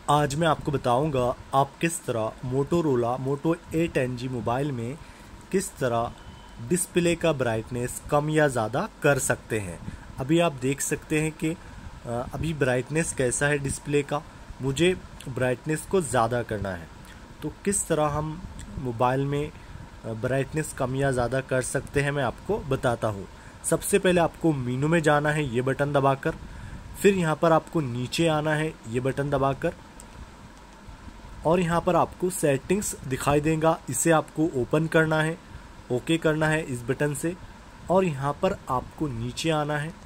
आज मैं आपको बताऊंगा आप किस तरह मोटोरोला मोटो A10G मोबाइल में किस तरह डिस्प्ले का ब्राइटनेस कम या ज़्यादा कर सकते हैं। अभी आप देख सकते हैं कि अभी ब्राइटनेस कैसा है डिस्प्ले का। मुझे ब्राइटनेस को ज़्यादा करना है, तो किस तरह हम मोबाइल में ब्राइटनेस कम या ज़्यादा कर सकते हैं मैं आपको बताता हूँ। सबसे पहले आपको मेनू में जाना है ये बटन दबाकर, फिर यहाँ पर आपको नीचे आना है ये बटन दबाकर, और यहाँ पर आपको सेटिंग्स दिखाई देगा, इसे आपको ओपन करना है, ओके करना है इस बटन से। और यहाँ पर आपको नीचे आना है,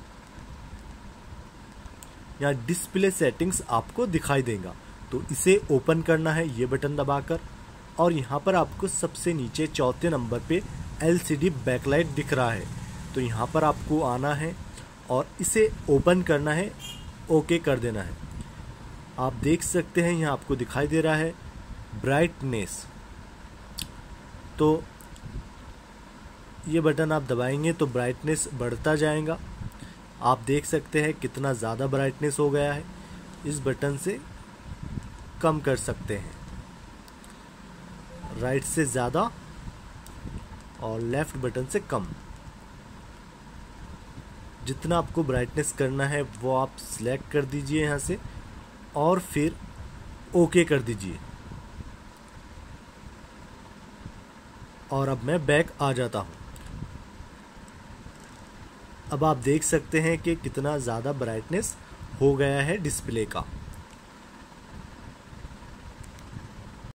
यहाँ डिस्प्ले सेटिंग्स आपको दिखाई देगा, तो इसे ओपन करना है ये बटन दबाकर। और यहाँ पर आपको सबसे नीचे चौथे नंबर पे LCD बैकलाइट दिख रहा है, तो यहाँ पर आपको आना है और इसे ओपन करना है, ओके कर देना है। आप देख सकते हैं यहाँ आपको दिखाई दे रहा है ब्राइटनेस, तो ये बटन आप दबाएंगे तो ब्राइटनेस बढ़ता जाएगा। आप देख सकते हैं कितना ज़्यादा ब्राइटनेस हो गया है। इस बटन से कम कर सकते हैं, राइट से ज़्यादा और लेफ्ट बटन से कम। जितना आपको ब्राइटनेस करना है वो आप सिलेक्ट कर दीजिए यहाँ से और फिर ओके कर दीजिए। और अब मैं बैक आ जाता हूँ। अब आप देख सकते हैं कि कितना ज़्यादा ब्राइटनेस हो गया है डिस्प्ले का।